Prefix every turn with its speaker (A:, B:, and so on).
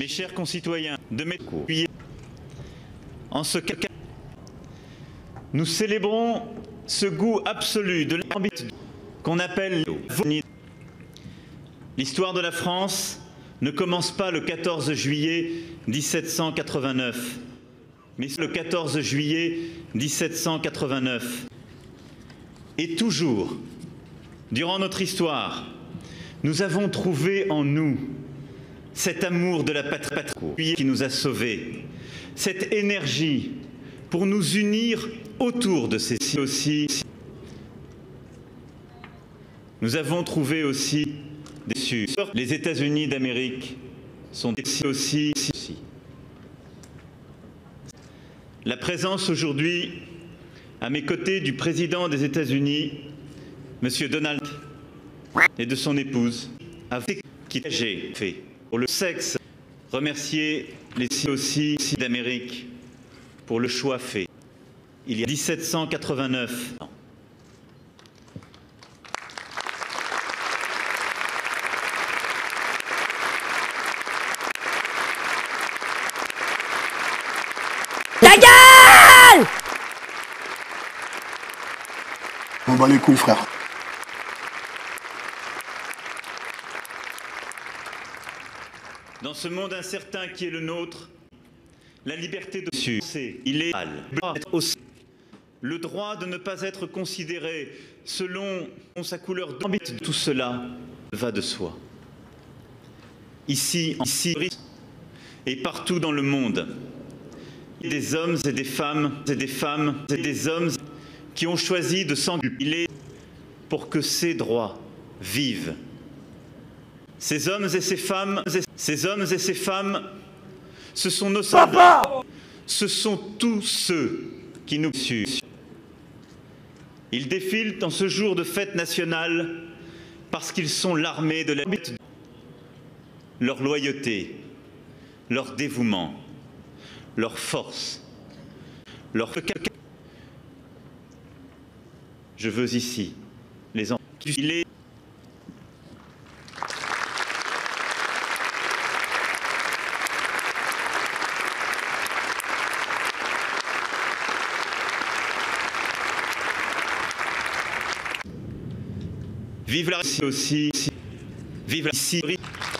A: Mes chers concitoyens, de mes coups, en ce cas, nous célébrons ce goût absolu de l'ambit qu'on appelle l'histoire de la France ne commence pas le 14 juillet 1789, mais le 14 juillet 1789. Et toujours, durant notre histoire, nous avons trouvé en nous cet amour de la patrie qui nous a sauvés, cette énergie pour nous unir autour de ces aussi. Nous avons trouvé aussi les États-Unis d'Amérique sont aussi. La présence aujourd'hui à mes côtés du président des États-Unis, M. Donald Trump, et de son épouse, qui j'ai fait pour le sexe, remercier les aussi d'Amérique pour le choix fait il y a 1789 ans.
B: La gueule!
C: On bat les couilles, frère.
A: Dans ce monde incertain qui est le nôtre, la liberté de penser, il est aussi le droit de ne pas être considéré selon sa couleur d'ambit. Tout cela va de soi. Ici, et partout dans le monde, il y a des hommes et des femmes, et des hommes qui ont choisi de s'engager pour que ces droits vivent. Ces hommes et ces femmes, ce sont nos soldats. Ce sont tous ceux qui nous suivent. Ils défilent dans ce jour de fête nationale parce qu'ils sont l'armée de la lutte. Leur loyauté, leur dévouement, leur force, leur... Je veux ici les enfiler. Vive la Russie aussi, vive la Syrie.